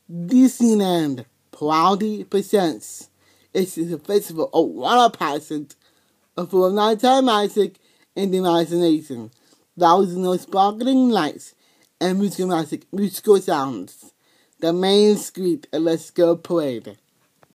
Disneyland proudly presents. It's a festival of water passions, a full of nighttime magic and imagination, thousands of sparkling lights and musical sounds. The main street, a Let's Go parade.